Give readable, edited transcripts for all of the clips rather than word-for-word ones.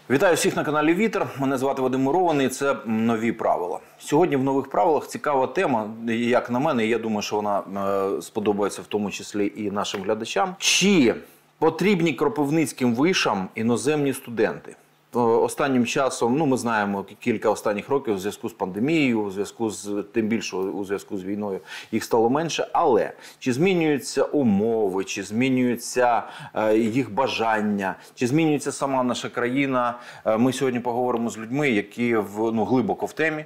Вітаю всіх на каналі Вітер. Мене звати Вадим Мурований. Це нові правила. Сьогодні в нових правилах цікава тема, як на мене, і я думаю, що вона сподобається в тому числі і нашим глядачам. Чи потрібні кропивницьким вишам іноземні студенти? Останнім часом, ми знаємо, кілька останніх років у зв'язку з пандемією, у зв'язку з, тим більше у зв'язку з війною, їх стало менше. Але чи змінюються умови, чи змінюються їх бажання, чи змінюється сама наша країна? Ми сьогодні поговоримо з людьми, які глибоко в темі.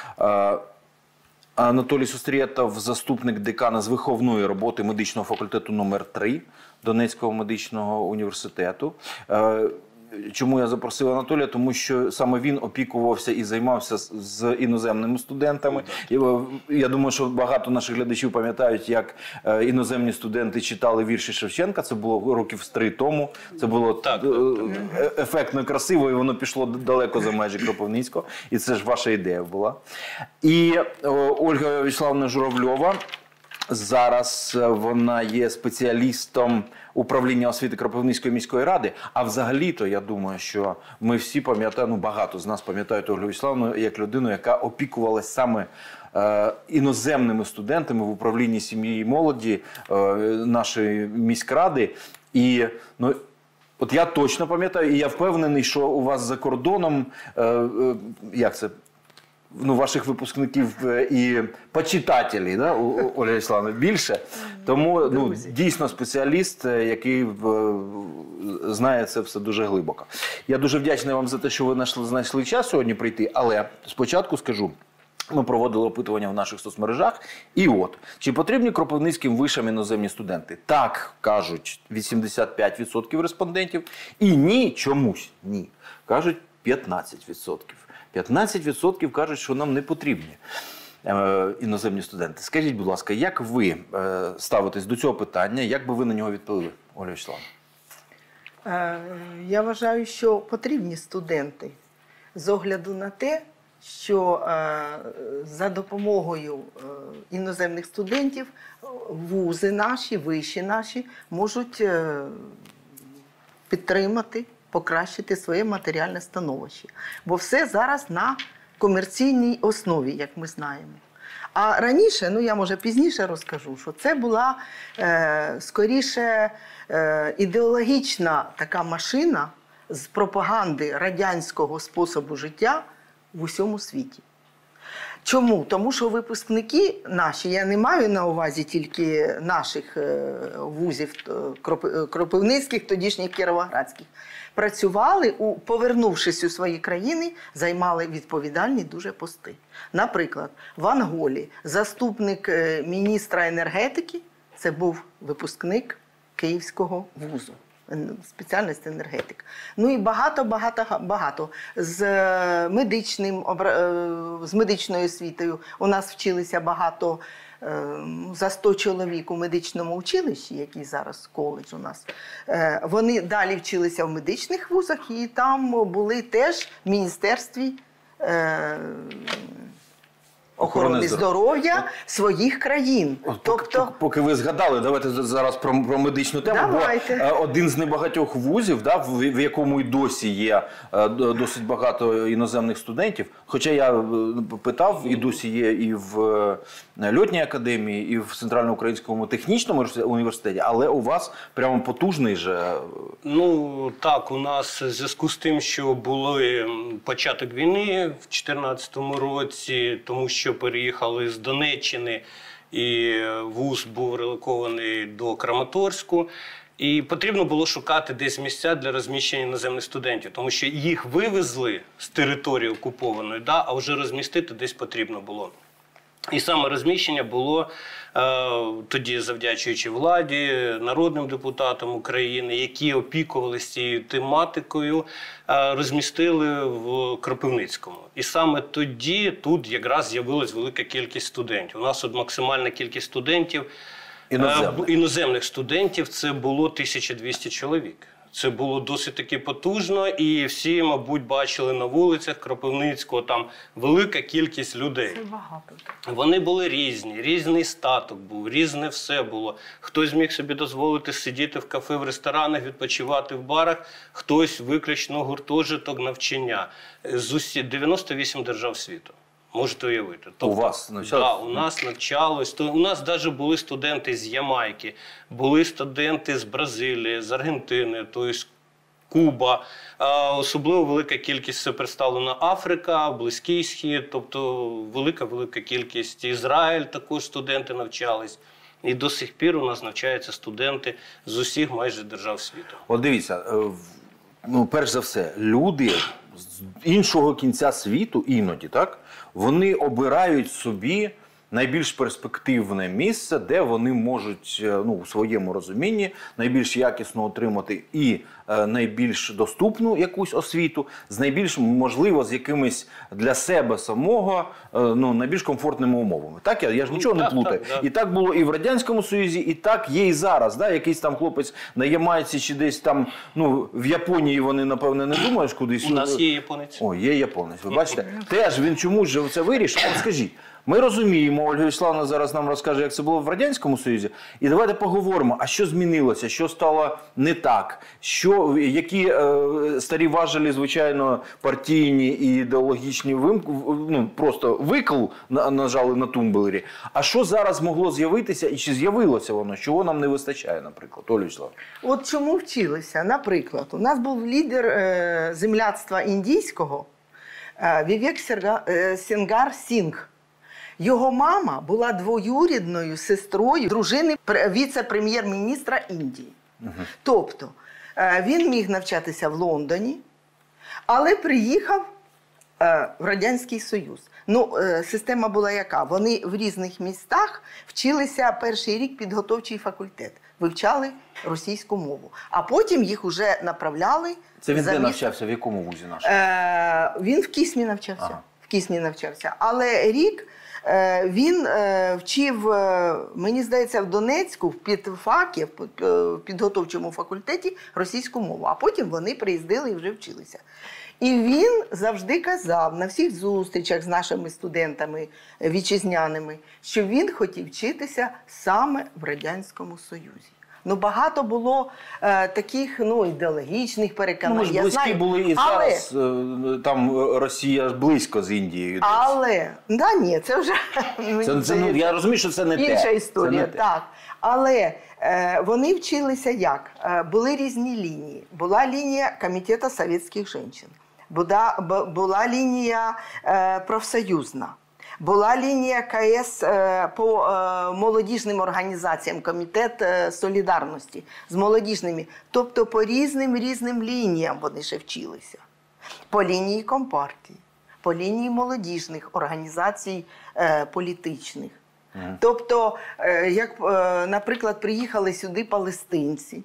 Анатолій Сустрієтов, заступник декана з виховної роботи медичного факультету номер 3 Донецького медичного університету. Чому я запросив Анатолія? Тому що саме він опікувався і займався з іноземними студентами. Я думаю, що багато наших глядачів пам'ятають, як іноземні студенти читали вірші Шевченка. Це було років 3 тому. Це було ефектно, красиво, і воно пішло далеко за межі Кропивницького. І це ж ваша ідея була. І Ольга Вячеславовна Журавльова, зараз вона є спеціалістом управління освіти Кропивницької міської ради. А взагалі-то, я думаю, що ми всі пам'ятаємо, багато з нас пам'ятають Ольгу Вячеславовну як людину, яка опікувалась саме іноземними студентами в управлінні сім'ї і молоді нашої міськради. І от я точно пам'ятаю, і я впевнений, що у вас за кордоном, ваших випускників і почитателів, да, Ольга Вячеславовна, більше. Тому дійсно спеціаліст, який знає це все дуже глибоко. Я дуже вдячний вам за те, що ви знайшли час сьогодні прийти, але спочатку скажу, ми проводили опитування в наших соцмережах, і чи потрібні кропивницьким вишам іноземні студенти? Так, кажуть 85% респондентів, і ні, чомусь ні, кажуть 15%. 15% кажуть, що нам не потрібні іноземні студенти. Скажіть, будь ласка, як ви ставитесь до цього питання, як би ви на нього відповіли, Ольга Вячеславовна? Я вважаю, що потрібні студенти з огляду на те, що за допомогою іноземних студентів вузи наші, виші наші можуть підтримати, покращити своє матеріальне становище. Бо все зараз на комерційній основі, як ми знаємо. А раніше, я може пізніше розкажу, що це була скоріше ідеологічна така машина з пропаганди радянського способу життя в усьому світі. Чому? Тому що випускники наші, я не маю на увазі тільки наших вузів кропивницьких, тодішніх кіровоградських, працювали, повернувшись у свої країни, займали відповідальні дуже пости. Наприклад, в Анголі заступник міністра енергетики – це був випускник Київського вузу. Спеціальність енергетика. І багато з медичною освітою. У нас вчилися багато, за 100 чоловік у медичному училищі, який зараз коледж у нас. Вони далі вчилися в медичних вузах і там були теж в Міністерстві охорони здоров'я своїх країн. Поки ви згадали, давайте зараз про медичну тему. Давайте. Бо один з небагатьох вузів, в якому і досі є досить багато іноземних студентів, хоча я питав, і досі є і в Льотній академії, і в Центрально-Українському технічному університеті, але у вас прямо потужний же... Так, у нас в зв'язку з тим, що були початок війни в 2014 році, тому що переїхали з Донеччини, і вуз був релокований до Краматорську. І потрібно було шукати десь місця для розміщення іноземних студентів, тому що їх вивезли з території окупованої, а вже розмістити десь потрібно було. І саме розміщення було тоді, завдячуючи владі, народним депутатам України, які опікувалися цією тематикою, розмістили в Кропивницькому. І саме тоді тут якраз з'явилась велика кількість студентів. У нас от максимальна кількість студентів, іноземних студентів, це було 1200 чоловік. Це було досить таки потужно, і всі, мабуть, бачили на вулицях Кропивницького, там велика кількість людей. Це багато. Вони були різні, різний статок був, різне все було. Хтось міг собі дозволити сидіти в кафе, в ресторанах, відпочивати в барах, хтось виключно гуртожиток, навчання. З усі 98 держав світу. Можете уявити. Тобто, у вас навчалось? Так, у нас навчалось. У нас навіть були студенти з Ямайки, були студенти з Бразилії, з Аргентини, тобто Куба. Особливо велика кількість це представлена Африка, Близький Схід, тобто велика кількість. Ізраїль також студенти навчались. І до сих пір у нас навчаються студенти з усіх майже держав світу. От дивіться, перш за все, люди з іншого кінця світу іноді, так, вони обирають собі найбільш перспективне місце, де вони можуть, у своєму розумінні найбільш якісно отримати і найбільш доступну якусь освіту, з найбільш, можливо, з якимись для себе самого найбільш комфортними умовами. Так, я ж нічого не плутаю. Так. І так було і в Радянському Союзі, і так є і зараз. Да? Якийсь там хлопець на Ямайці чи десь там, в Японії вони, напевне, не думаєш кудись. У нас є японець. О, є японець, ви бачите? Теж він чомусь же це вирішив. От скажіть, ми розуміємо, Ольга Вячеславовна зараз нам розкаже, як це було в Радянському Союзі. І давайте поговоримо, а що змінилося, що стало не так, які старі важелі, звичайно, партійні і ідеологічні просто викл нажали на тумблері. А що зараз могло з'явитися і чи з'явилося воно, чого нам не вистачає, наприклад, Ольга Вячеславовна? От чому вчилися? Наприклад, у нас був лідер земляцтва індійського Вівек Сенгар Сінг. Його мама була двоюрідною сестрою дружини віце-прем'єр-міністра Індії. Тобто, він міг навчатися в Лондоні, але приїхав в Радянський Союз. Система була яка? Вони в різних містах вчилися перший рік підготовчий факультет. Вивчали російську мову. А потім їх вже направляли... Це він де навчався? В якому вузі нашому? Він в Кісмі навчався. Ага. В Кісмі навчався. Але рік він вчив, мені здається, в Донецьку, в підфакі, в підготовчому факультеті російську мову. А потім вони приїздили і вже вчилися. І він завжди казав на всіх зустрічах з нашими студентами вітчизняними, що він хотів вчитися саме в Радянському Союзі. Багато було таких ідеологічних переконань. Ми ж близькі були і зараз, там Росія близько з Індією. Але, ні, це вже... я розумію, що це не те. Інша історія, так. Але вони вчилися як? Були різні лінії. Була лінія Комітету совєтських жінок, була лінія профсоюзна. Була лінія КС по молодіжним організаціям, Комітет солідарності з молодіжними. Тобто по різним лініям вони ще вчилися. По лінії Компартії, по лінії молодіжних організацій політичних. Тобто, як, наприклад, приїхали сюди палестинці,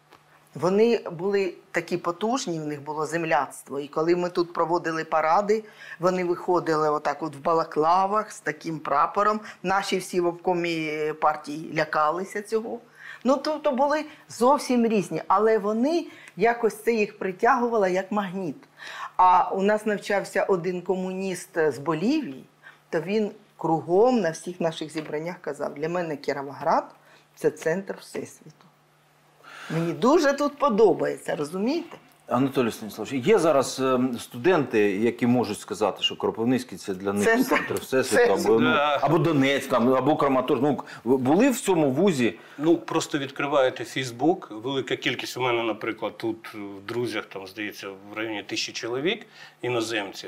вони були такі потужні, в них було земляцтво. І коли ми тут проводили паради, вони виходили отак от в балаклавах з таким прапором. Наші всі в обкомі партії лякалися цього. Тобто були зовсім різні, але вони якось це їх притягувало як магніт. А у нас навчався один комуніст з Болівії, то він кругом на всіх наших зібраннях казав: для мене Кіровоград – це центр Всесвіту. Мені дуже тут подобається, розумієте? Анатолій Станіславович, є зараз студенти, які можуть сказати, що Кропивницький – це для них центр Всесвіту, або Донецьк, або Краматорськ. Були в цьому вузі? Просто відкриваєте Фейсбук, велика кількість у мене, наприклад, тут в друзях, здається, в районі 1000 чоловік, іноземців.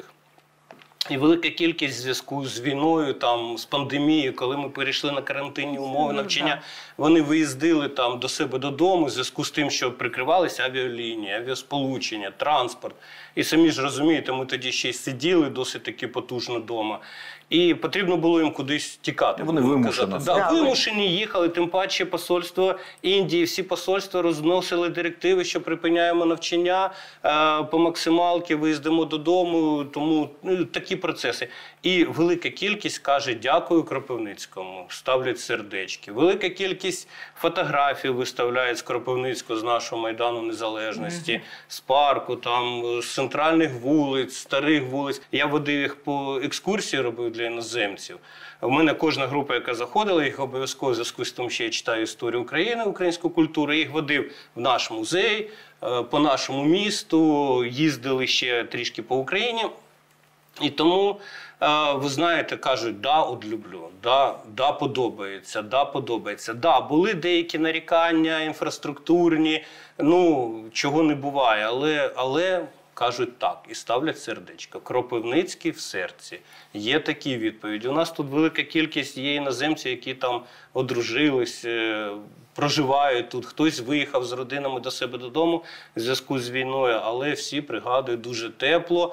І велика кількість в зв'язку з війною, з пандемією, коли ми перейшли на карантинні умови навчання, вони виїздили до себе додому в зв'язку з тим, що прикривалися авіалінії, авіасполучення, транспорт. І самі ж розумієте, ми тоді ще й сиділи досить таки потужно вдома. І потрібно було їм кудись тікати. Вони вимушено. Вимушені їхали, тим паче посольство Індії, всі посольства розносили директиви, що припиняємо навчання по максималки, виїздимо додому. Тому такі процеси. І велика кількість каже «дякую Кропивницькому», ставлять сердечки. Велика кількість фотографій виставляють з Кропивницького, з нашого Майдану Незалежності, з парку, там, з центральних вулиць, старих вулиць. Я водив їх по екскурсії, робив для іноземців. У мене кожна група, яка заходила, їх обов'язково в зв'язку з тим, що я читаю історію України, українську культуру, я їх водив в наш музей, по нашому місту, їздили ще трішки по Україні. І тому, ви знаєте, кажуть, да, от люблю, да, подобається, да, подобається. Да, були деякі нарікання інфраструктурні, ну, чого не буває, але кажуть так і ставлять сердечко. Кропивницький в серці. Є такі відповіді. У нас тут велика кількість є іноземців, які там одружились, проживають тут. Хтось виїхав з родинами до себе додому в зв'язку з війною, але всі пригадують дуже тепло,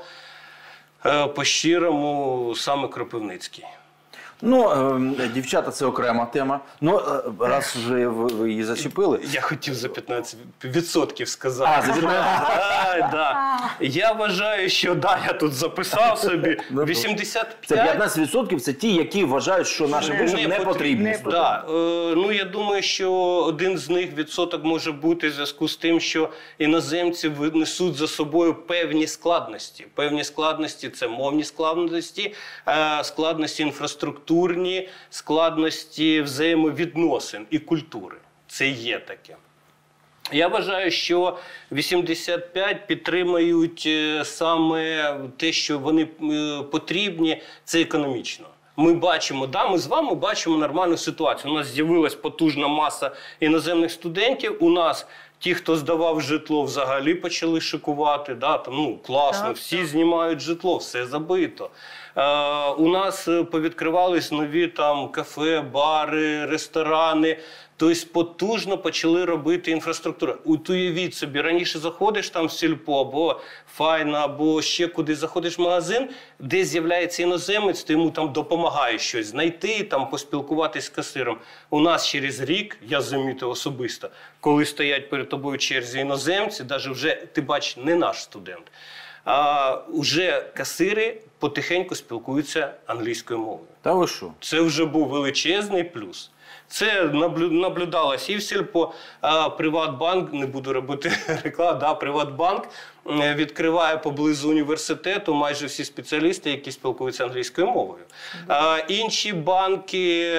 по-щирому, саме Кропивницький. Ну, дівчата – це окрема тема. Ну, раз вже ви її зачепили. Я хотів за 15% сказати. Да. Я вважаю, що, я тут записав собі, 85... Це 15% – це ті, які вважають, що нашим вишам не потрібні. Да. Ну, я думаю, що один з них відсоток може бути в зв'язку з тим, що іноземці несуть за собою певні складності. Певні складності – це мовні складності, складності інфраструктури, складності взаємовідносин і культури. Це є таке. Я вважаю, що 85 підтримують саме те, що вони потрібні, це економічно. Ми бачимо, ми з вами бачимо нормальну ситуацію. У нас з'явилась потужна маса іноземних студентів, у нас ті, хто здавав житло, взагалі почали шикувати. Класно, всі знімають житло, все забито. У нас повідкривались нові кафе, бари, ресторани. Тобто потужно почали робити інфраструктуру. Уявіть собі, раніше заходиш в сільпо, або файна, або ще куди заходиш в магазин, де з'являється іноземець, ти йому допомагаєш щось знайти, поспілкуватись з касиром. У нас через рік, я замітив особисто, коли стоять перед тобою в черзі іноземці, навіть вже, ти бачиш, не наш студент, а вже касири потихеньку спілкуються англійською мовою. Та ви що? Це вже був величезний плюс. Це наблюдалось і в сільпо. Приватбанк, не буду робити рекламу, Приватбанк відкриває поблизу університету майже всі спеціалісти, які спілкуються англійською мовою. Інші банки,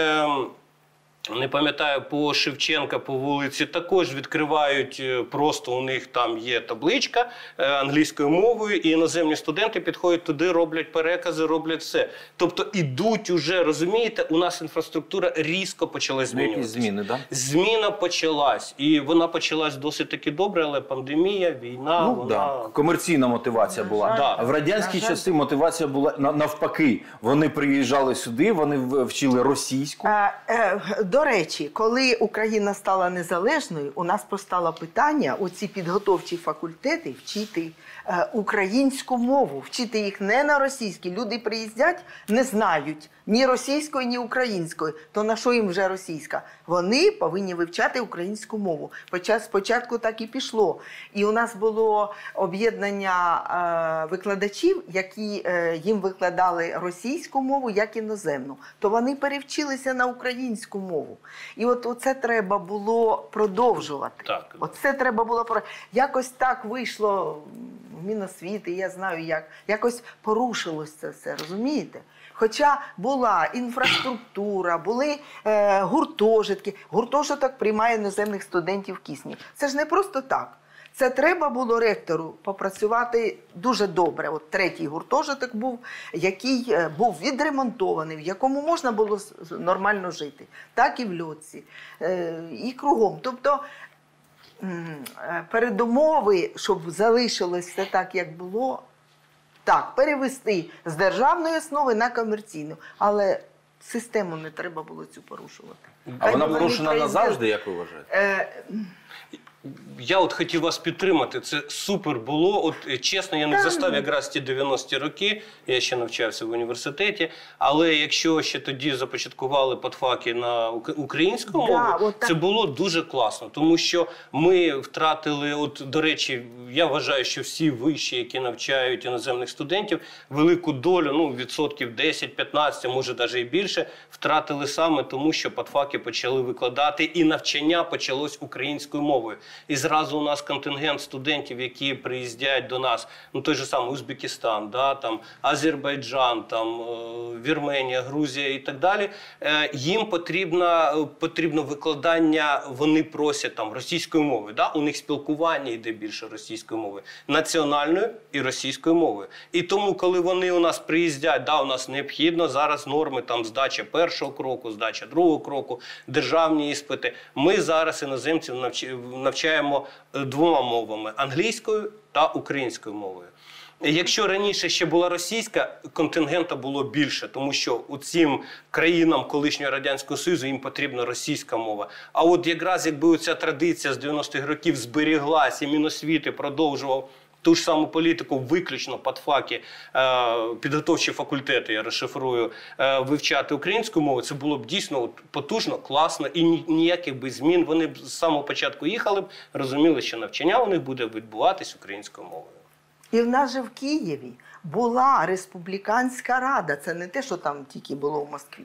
не пам'ятаю, по Шевченка, по вулиці, також відкривають, просто у них там є табличка англійською мовою, і іноземні студенти підходять туди, роблять перекази, роблять все. Тобто ідуть уже, розумієте, у нас інфраструктура різко почала змінюватися. Зміни, да? Зміна почалась. І вона почалась досить таки добре, але пандемія, війна, комерційна мотивація була. Да. А в радянські часи мотивація була навпаки. Вони приїжджали сюди, вони вчили російську. До речі, коли Україна стала незалежною, у нас постало питання оці підготовчі факультети вчити українську мову, вчити їх не на російській. Люди приїздять, не знають ні російської, ні української. То на що їм вже російська? Вони повинні вивчати українську мову. Спочатку так і пішло. І у нас було об'єднання викладачів, які їм викладали російську мову як іноземну. То вони перевчилися на українську мову. І от оце треба було продовжувати. Так. Оце треба було якось так вийшло в Міносвіти, я знаю як. Якось порушилось це все, розумієте? Хоча була інфраструктура, були гуртожитки. Гуртожиток приймає іноземних студентів в Кисні. Це ж не просто так. Це треба було ректору попрацювати дуже добре. От третій гуртожиток був, який був відремонтований, в якому можна було нормально жити. Так і в Льотці, і кругом. Тобто передумови, щоб залишилось все так, як було, так, перевести з державної основи на комерційну. Але систему не треба було цю порушувати. А вона порушена назавжди, як ви вважаєте? Я от хотів вас підтримати, це супер було. От чесно, я не застав якраз ті 90-ті роки, я ще навчався в університеті, але якщо ще тоді започаткували подфаки на українську мову, це було дуже класно, тому що ми втратили, от до речі, я вважаю, що всі виші, які навчають іноземних студентів, велику долю, ну, відсотків 10-15, може навіть і більше, втратили саме тому, що подфаки почали викладати і навчання почалось українською мовою. І зразу у нас контингент студентів, які приїздять до нас, ну той же самий Узбекистан, да, там, Азербайджан, там, Вірменія, Грузія і так далі, їм потрібно викладання, вони просять там російською мовою, да? У них спілкування йде більше російською мовою, національною і російською мовою. І тому, коли вони у нас приїздять, да, у нас необхідно зараз норми, там, здача першого кроку, здача другого кроку, державні іспити. Ми зараз іноземців навчаємо двома мовами – англійською та українською мовою. Якщо раніше ще була російська, контингента було більше, тому що у цим країнам колишнього Радянського Союзу їм потрібна російська мова. А от якраз якби оця традиція з 90-х років зберіглась і Міносвіти продовжував ту ж саму політику, виключно подфаки, підготовчі факультети, я розшифрую, вивчати українську мову, це було б дійсно потужно, класно і ніяких би змін. Вони б з самого початку їхали б, розуміли, що навчання у них буде відбуватись українською мовою. І в нас же в Києві була республіканська рада, це не те, що там тільки було в Москві.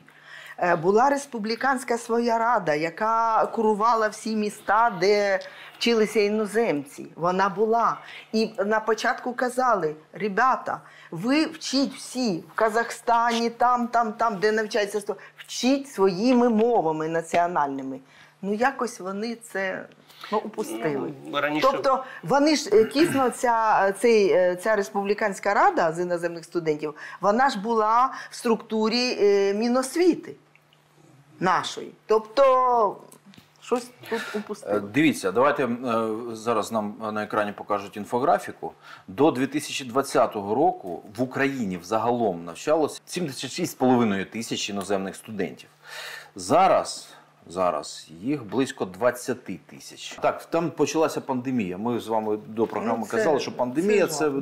Була республіканська своя рада, яка курувала всі міста, де вчилися іноземці. Вона була. І на початку казали: ребята, ви вчіть всі в Казахстані, там, де навчаються, вчіть своїми мовами національними. Ну, якось вони це упустили. Раніше... Тобто, вони ж, дійсно, ця республіканська рада з іноземних студентів, вона ж була в структурі Міносвіти нашої. Тобто, щось тут упустили. Дивіться, давайте зараз нам на екрані покажуть інфографіку. До 2020 року в Україні взагалом навчалося 76,5 тисяч іноземних студентів. Зараз їх близько 20 тисяч. Так, там почалася пандемія. Ми з вами до програми казали, що пандемія це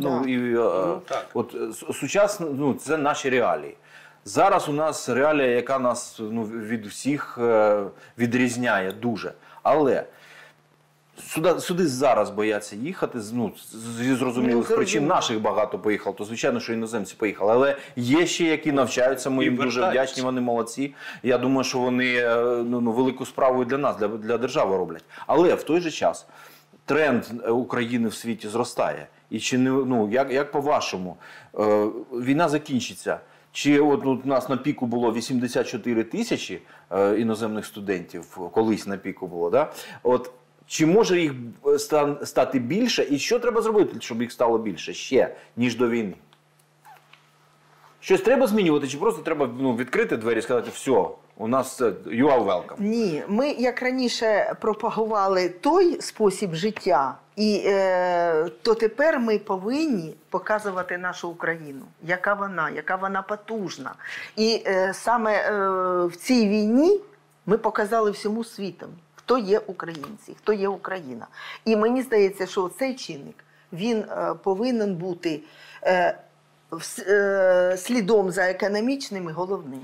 сучасно, це наші реалії. Зараз у нас реалія, яка нас від всіх відрізняє дуже. Але сюди зараз бояться їхати, зі зрозумілих причин. Наших багато поїхало, то звичайно, що іноземці поїхали. Але є ще, які навчаються, ми їм дуже вдячні, вони молодці. Я думаю, що вони велику справу і для нас, для держави роблять. Але в той же час тренд України в світі зростає. І чи не, як по-вашому, війна закінчиться? Чи от у нас на піку було 84 тисячі іноземних студентів, колись на піку було, да? От, чи може їх стати більше, і що треба зробити, щоб їх стало більше ще, ніж до війни? Щось треба змінювати, чи просто треба відкрити двері і сказати: все, у нас you are welcome? Ні, ми, як раніше, пропагували той спосіб життя, то тепер ми повинні показувати нашу Україну, яка вона потужна. І саме в цій війні ми показали всьому світу, хто є українці, хто є Україна. І мені здається, що цей чинник, він повинен бути слідом за економічним і головним.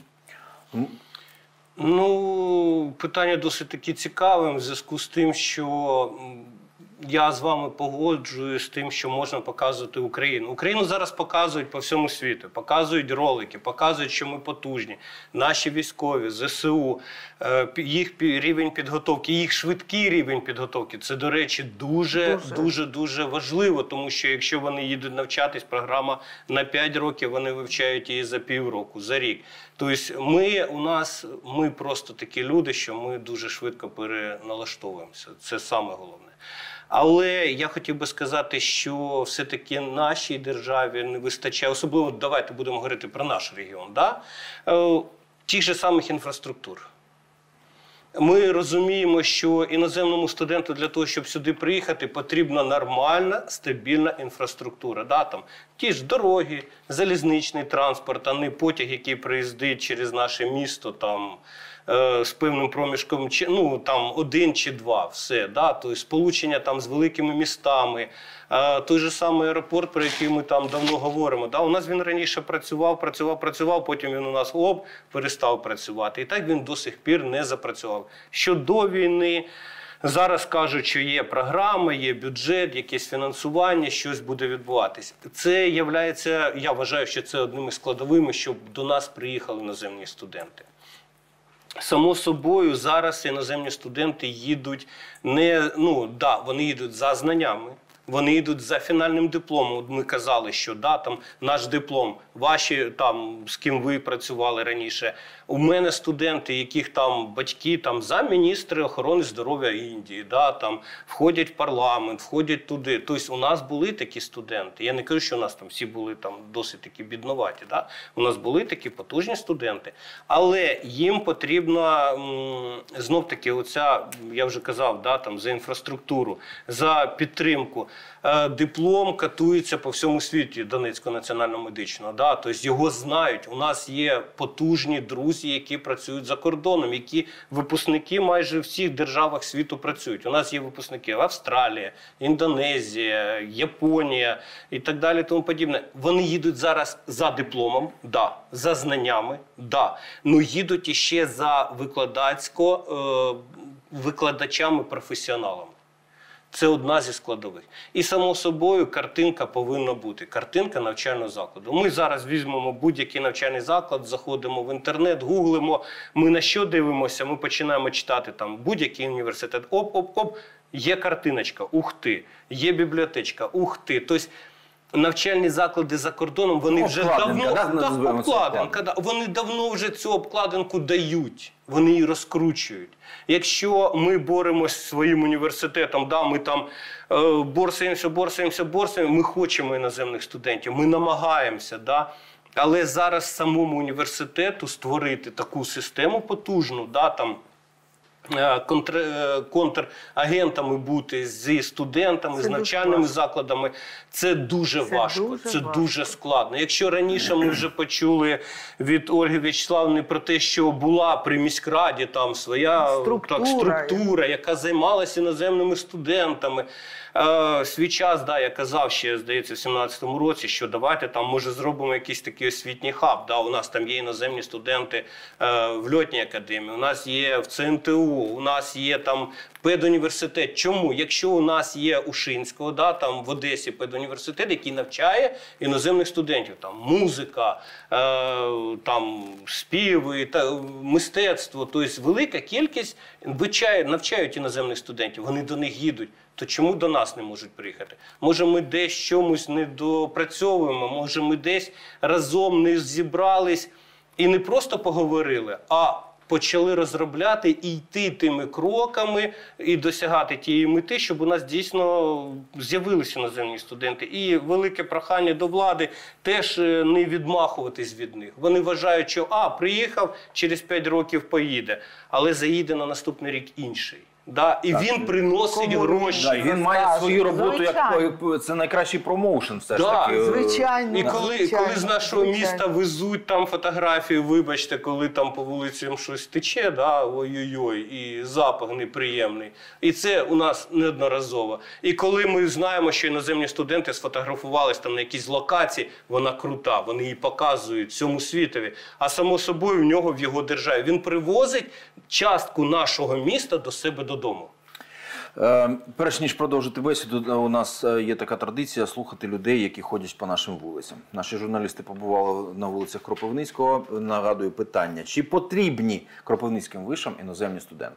Питання досить таки цікаве в зв'язку з тим, що я з вами погоджуюсь з тим, що можна показувати Україну. Україну зараз показують по всьому світу, показують ролики, показують, що ми потужні. Наші військові, ЗСУ, їх рівень підготовки, їх швидкий рівень підготовки. Це, до речі, дуже важливо, тому що якщо вони їдуть навчатись, програма на 5 років, вони вивчають її за півроку, за рік. Тобто ми просто такі люди, що ми дуже швидко переналаштовуємося. Це саме головне. Але я хотів би сказати, що все-таки нашій державі не вистачає, особливо, давайте будемо говорити про наш регіон, тих же самих інфраструктур. Ми розуміємо, що іноземному студенту для того, щоб сюди приїхати, потрібна нормальна, стабільна інфраструктура. Там ті ж дороги, залізничний транспорт, а не потяг, який приїздить через наше місто, з певним проміжком, ну, там 1 чи 2, все, да? Тобто сполучення там з великими містами, той же самий аеропорт, про який ми там давно говоримо, да? У нас він раніше працював, потім він у нас перестав працювати. І так він до сих пір не запрацював. Що до війни, зараз кажуть, що є програма, є бюджет, якесь фінансування, щось буде відбуватись. Це являється, я вважаю, що це одним із складовими, щоб до нас приїхали іноземні студенти. Само собою, зараз іноземні студенти їдуть не, ну, да, вони їдуть за знаннями, вони йдуть за фінальним дипломом. От ми казали, що да, там наш диплом, ваші там, з ким ви працювали раніше. У мене студенти, яких там батьки там замміністри охорони здоров'я Індії, да, там входять в парламент, входять туди. Тобто у нас були такі студенти. Я не кажу, що у нас там всі були там досить такі бідноваті. Да? У нас були такі потужні студенти. Але їм потрібно знов-таки оця, я вже казав, да, там, за інфраструктуру, за підтримку. Диплом катується по всьому світі Донецького національного медичного. Да? Тобто його знають. У нас є потужні друзі, які працюють за кордоном, які випускники майже в всіх державах світу працюють. У нас є випускники Австралія, Індонезія, Японія і так далі, тому подібне. Вони їдуть зараз за дипломом, да, за знаннями, да, но їдуть іще за викладачами-професіоналами. Це одна зі складових. І, само собою, картинка повинна бути. Картинка навчального закладу. Ми зараз візьмемо будь-який навчальний заклад, заходимо в інтернет, гуглимо, ми на що дивимося, ми починаємо читати там будь-який університет. Оп, є картиночка, ух ти, є бібліотечка, ух ти. Тобто, навчальні заклади за кордоном, вони вже давно, вони давно вже цю обкладинку дають, вони її розкручують. Якщо ми боремося зі своїм університетом, да, ми там борсаємося, ми хочемо іноземних студентів, ми намагаємося, да, але зараз самому університету створити таку систему потужну, да, там, контрагентами бути зі студентами, з навчальними закладами, це дуже важко, це дуже складно. Якщо раніше ми вже почули від Ольги В'ячеславівни про те, що була при міськраді там своя структура, яка займалася іноземними студентами, свій час, да, я казав ще, здається, в 2017 році, що давайте там, може, зробимо якийсь такий освітній хаб. Да, у нас там є іноземні студенти в льотній академії, у нас є в ЦНТУ, у нас є там педуніверситет. Чому? Якщо у нас є Ушинського, да, там в Одесі педуніверситет, який навчає іноземних студентів, там музика, там співи, мистецтво, тобто велика кількість навчають іноземних студентів, вони до них їдуть. То чому до нас не можуть приїхати? Може, ми десь чомусь не допрацьовуємо, може, ми десь разом не зібрались і не просто поговорили, а почали розробляти і йти тими кроками, і досягати тієї мети, щоб у нас дійсно з'явилися іноземні студенти. І велике прохання до влади теж не відмахуватись від них. Вони вважають, що приїхав, через 5 років поїде, але заїде на наступний рік інший. Да, і він приносить гроші. Да, він має свою роботу, як це найкращий промоушен все ж таки. Звичайно. І коли з нашого міста везуть там фотографії, вибачте, коли там по вулицям щось тече, да, ой-ой-ой, і запах неприємний. І це у нас неодноразово. І коли ми знаємо, що іноземні студенти сфотографувались там на якійсь локації, вона крута, вони її показують всьому світові. А само собою в нього, в його державі, він привозить частку нашого міста до себе додому. Перш ніж продовжити бесіду, у нас є така традиція слухати людей, які ходять по нашим вулицям. Наші журналісти побували на вулицях Кропивницького. Нагадую питання, чи потрібні Кропивницьким вишам іноземні студенти?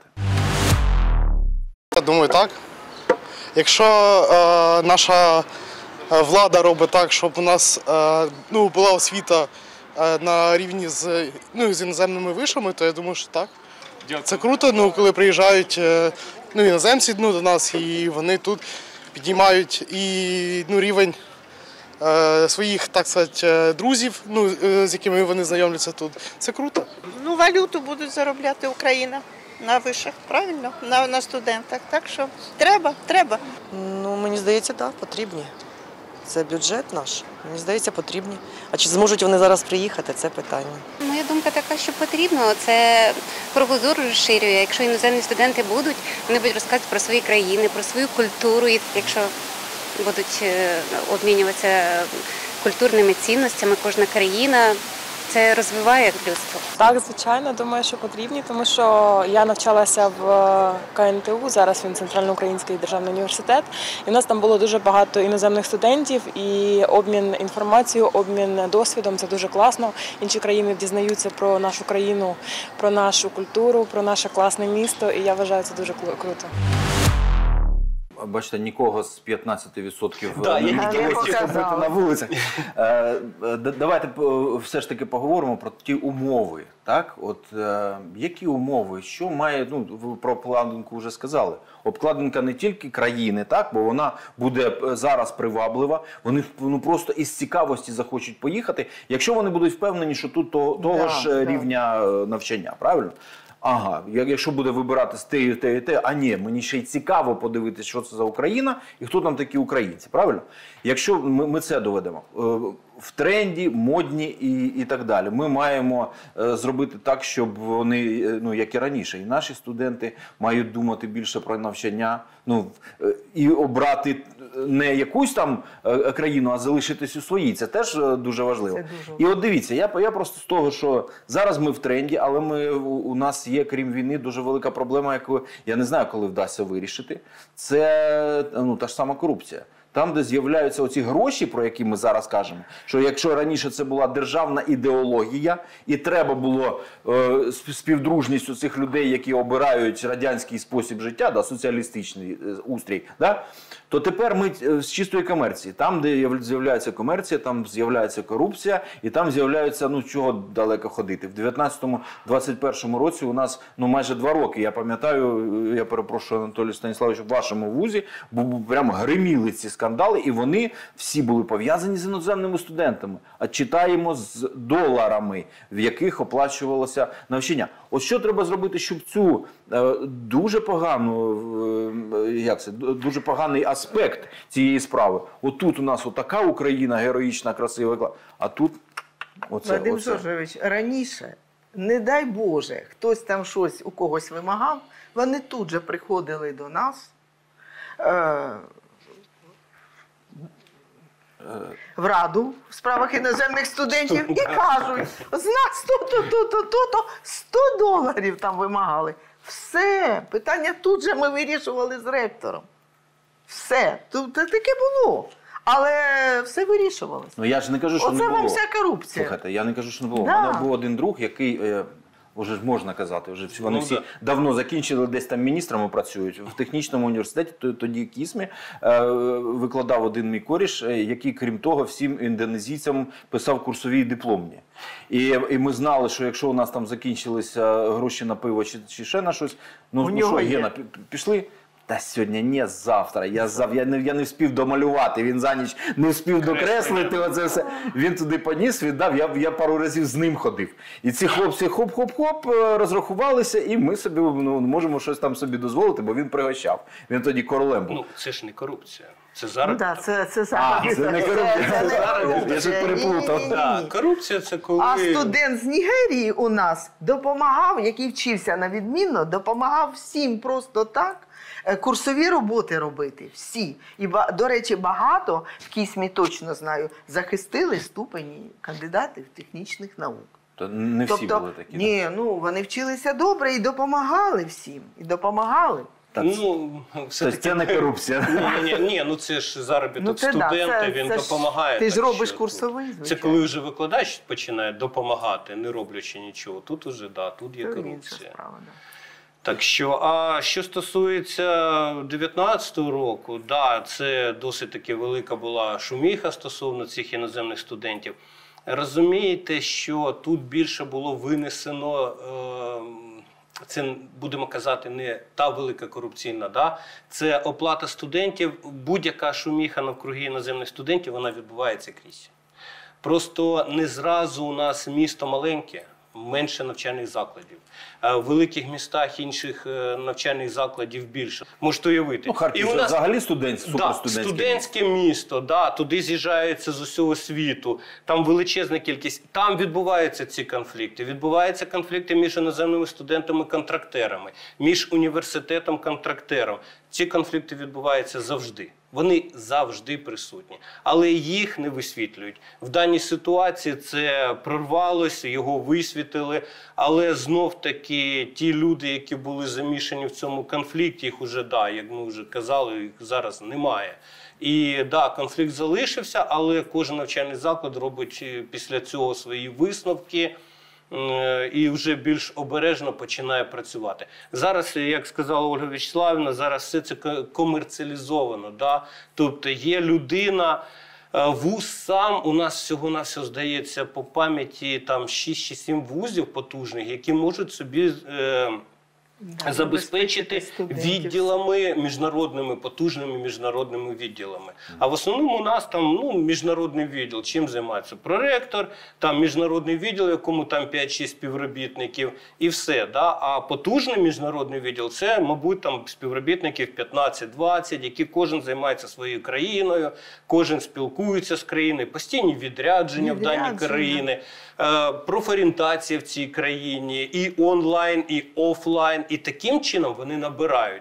Я думаю, так. Якщо наша влада робить так, щоб у нас була освіта на рівні з іноземними вишами, то я думаю, що так. Це круто, коли приїжджають іноземці до нас, і вони тут піднімають і рівень своїх, так сказати, друзів, з якими вони знайомляться тут. Це круто. Валюту будуть заробляти Україна на вишах, правильно? На студентах. Так що треба. Мені здається, так, потрібні. це бюджет наш. Мені здається, потрібні. А чи зможуть вони зараз приїхати, це питання. Моя думка така, що потрібно. Це кругозор розширює. Якщо іноземні студенти будуть, вони будуть розказувати про свої країни, про свою культуру. І якщо будуть обмінюватися культурними цінностями, кожна країна, це розвиває людство. Так, звичайно, думаю, що потрібні, тому що я навчалася в КНТУ, зараз він Центральноукраїнський державний університет, і в нас там було дуже багато іноземних студентів, і обмін інформацією, обмін досвідом – це дуже класно. Інші країни дізнаються про нашу країну, про нашу культуру, про наше класне місто, і я вважаю, це дуже круто. Бачите, нікого з 15% Да, не я вдалося показала. побити на вулицях. Давайте все ж таки поговоримо про ті умови. Так? От, які умови? Що має, ну, ви про обкладинку вже сказали. Обкладинка не тільки країни, так? Бо вона буде зараз приваблива. Вони просто із цікавості захочуть поїхати, якщо вони будуть впевнені, що тут того ж рівня навчання. Правильно? Ага, якщо буде вибирати з те і те, а ні, мені ще й цікаво подивитися, що це за Україна і хто там такі українці, правильно? Якщо ми це доведемо, в тренді, модні і так далі, ми маємо зробити так, щоб вони, ну, як і раніше, і наші студенти мають думати більше про навчання, ну, і обрати не якусь там країну, а залишитись у своїй. Це теж дуже важливо. І от дивіться, я просто з того, що зараз ми в тренді, але у нас є, крім війни, дуже велика проблема, яку я не знаю, коли вдасться вирішити. Це, ну, та ж сама корупція. Там, де з'являються оці гроші, про які ми зараз кажемо, що якщо раніше це була державна ідеологія, і треба було співдружність у цих людей, які обирають радянський спосіб життя, да, соціалістичний устрій, да, то тепер ми з чистої комерції. Там, де з'являється комерція, там з'являється корупція, і там з'являються, ну, чого далеко ходити. В 19-21 році у нас, ну, майже 2 роки, я пам'ятаю, я перепрошую, Анатолій Станіславович, в вашому вузі, прямо гриміли ці скандали, і вони всі були пов'язані з іноземними студентами. А читаємо з доларами, в яких оплачувалося навчання. От що треба зробити, щоб цю дуже дуже поганий аспект цієї справи. Отут у нас отака Україна героїчна, красива, а тут оце. Вадим Жоржович, раніше, не дай Боже, хтось там щось у когось вимагав, вони тут же приходили до нас в Раду в справах іноземних студентів і кажуть, з нас то $100 там вимагали. Все, питання тут же ми вирішували з ректором. Все, тут таке було. Але все вирішувалося. Ну я ж не кажу, що не було. Оце вам вся корупція. Слухайте, я не кажу, що не було. Да. У мене був один друг, який, вже ж можна казати, вже вони всі давно закінчили, десь там міністрами працюють. В технічному університеті, тоді КІСМі, викладав один мій коріш, який, крім того, всім індонезійцям писав курсові і дипломні. І ми знали, що якщо у нас там закінчилися гроші на пиво чи ще на щось, ну що, Гена, пішли? Та сьогодні ні, завтра. Я не встиг домалювати, він за ніч не встиг докреслити оце все. Він туди поніс, віддав, я пару разів з ним ходив. І ці хлопці хоп-хоп-хоп розрахувалися, і ми собі можемо щось там собі дозволити, бо він пригощав. Він тоді королем був. Ну, це ж не корупція. Це заробіток. Ну, да, це заробіток. Це не корупція. Я ж переплутав. Так, корупція – це коли... А студент з Нігерії у нас допомагав, який вчився на відмінно, допомагав всім просто так курсові роботи робити. Всі. І, до речі, багато, в КІСМі точно знаю, захистили ступені кандидатів технічних наук. То не всі були такі? Ні, ну вони вчилися добре і допомагали всім. І допомагали. Ну, тобто це не корупція. Ні, ну це ж заробіток студента, він допомагає. Ти ж робиш курсовий, звичайно. Це коли вже викладач починає допомагати, не роблячи нічого. Тут уже, да, тут є корупція. Так що, а що стосується 19-го року, да, це досить таки велика була шуміха стосовно цих іноземних студентів. Розумієте, що тут більше було винесено, це, будемо казати, не та велика корупційна, да? Це оплата студентів, будь-яка шуміха навкруги іноземних студентів, вона відбувається крізь. Просто не зразу у нас місто маленьке, менше навчальних закладів. В великих містах інших навчальних закладів більше. Можете уявити. Ну, Харків взагалі суперстудентське. Студентське місто, да, туди з'їжджаються з усього світу, там величезна кількість. Там відбуваються ці конфлікти. Відбуваються конфлікти між іноземними студентами-контрактерами, між університетом-контрактером. Ці конфлікти відбуваються завжди. Вони завжди присутні. Але їх не висвітлюють. В даній ситуації це прорвалося, його висвітлили. Але знов-таки ті люди, які були замішані в цьому конфлікті, їх уже, да, як ми вже казали, їх зараз немає. І да, конфлікт залишився, але кожен навчальний заклад робить після цього свої висновки і вже більш обережно починає працювати. Зараз, як сказала Ольга Вячеславівна, зараз все це комерціалізовано. Да? Тобто є людина, вуз сам, у нас всього-навсього, здається, по пам'яті там 6 чи 7 вузів потужних, які можуть собі забезпечити відділами міжнародними, потужними міжнародними відділами. А в основному у нас там міжнародний відділ. Чим займається? Проректор, там міжнародний відділ, в якому там 5-6 співробітників і все. Да? А потужний міжнародний відділ – це, мабуть, там співробітників 15-20, які кожен займається своєю країною, кожен спілкується з країною, постійні відрядження в даній країні, профорієнтація в цій країні, і онлайн, і офлайн. І таким чином вони набирають.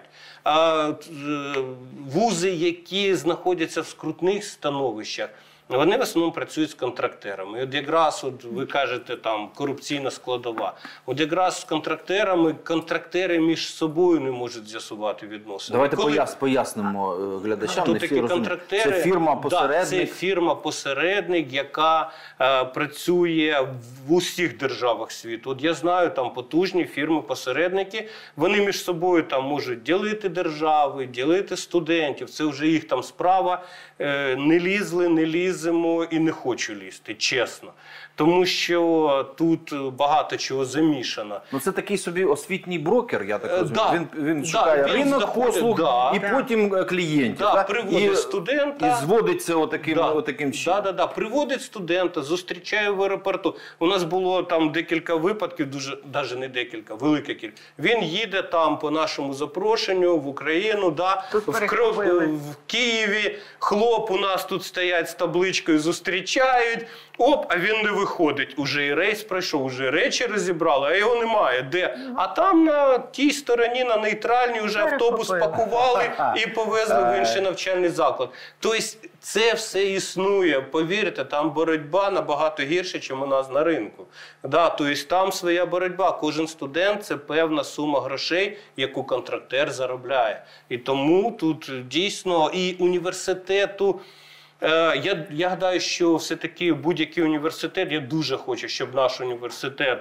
Вузи, які знаходяться в скрутних становищах, вони в основному працюють з контрактерами. От якраз, ви кажете, там корупційна складова. От якраз з контрактерами, контрактери між собою не можуть з'ясувати відносини. Давайте пояснимо глядачам. Тут такі контрактери, це фірма-посередник? Да, це фірма-посередник, яка працює в усіх державах світу. От я знаю, там потужні фірми-посередники, вони між собою там можуть ділити держави, ділити студентів. Це вже їх там справа. Не лізли, не ліземо і не хочу лізти, чесно. Тому що тут багато чого замішано. Ну це такий собі освітній брокер, я так розумію. Він шукає ринок послуг і потім клієнтів. Приводить студента. І зводиться отаким чином. Приводить студента, зустрічає в аеропорту. У нас було там декілька випадків, навіть не декілька, велика кількість. Він їде там по нашому запрошенню в Україну, в Києві. Хлоп, у нас тут стоять з табличкою, зустрічають. А він не виходить. Уже і рейс пройшов, уже речі розібрали, а його немає. Де? А там на тій стороні, на нейтральній, вже автобус пакували і повезли в інший навчальний заклад. Тобто це все існує. Повірте, там боротьба набагато гірше, ніж у нас на ринку. Тобто там своя боротьба. Кожен студент – це певна сума грошей, яку контрактер заробляє. І тому тут дійсно і університету. Я гадаю, що все-таки будь-який університет, я дуже хочу, щоб наш університет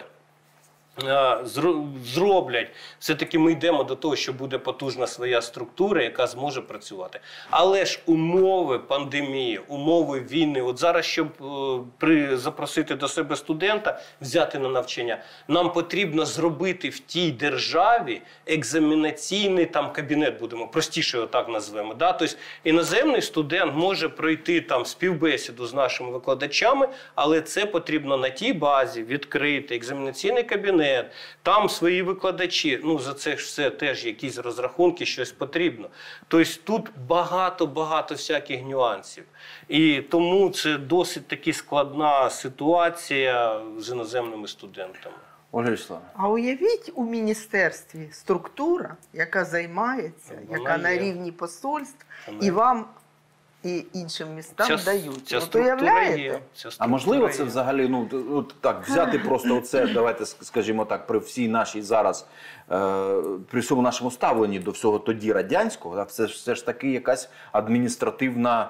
зроблять. Все-таки ми йдемо до того, що буде потужна своя структура, яка зможе працювати. Але ж умови пандемії, умови війни, от зараз, щоб запросити до себе студента, взяти на навчання, нам потрібно зробити в тій державі екзаменаційний там кабінет, будемо простіше отак назвемо. Да? Тобто іноземний студент може пройти там співбесіду з нашими викладачами, але це потрібно на тій базі відкрити екзаменаційний кабінет, там свої викладачі, за це ж все теж якісь розрахунки, щось потрібно. Тобто тут багато всяких нюансів. І тому це досить таки складна ситуація з іноземними студентами. Ольга Вячеславівна. А уявіть у міністерстві структура, яка займається, яка на рівні посольств, і вам і іншим містам дають. От уявляєте? А можливо це взагалі, взяти просто оце, давайте скажімо так, при всій нашій зараз, при всьому нашому ставленні до всього тоді радянського, це все ж таки якась адміністративна,